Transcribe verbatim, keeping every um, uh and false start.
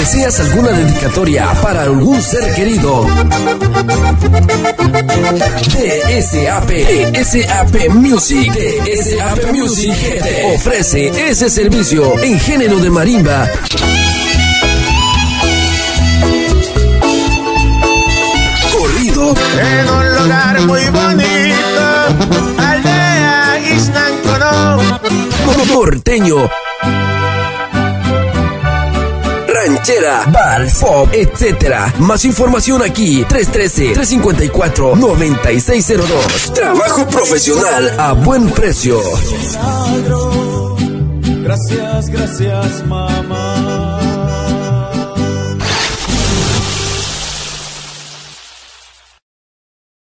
¿Deseas alguna dedicatoria para algún ser querido? D S A P, D S A P Music, D S A P Music G T ofrece ese servicio en género de marimba. Corrido. En un lugar muy bonito, aldea Iznancono. Norteño. Ranchera, bal, pop, etcétera. Más información aquí, tres uno tres, tres cinco cuatro, nueve seis cero dos. Trabajo profesional a buen precio. Gracias, gracias, mamá.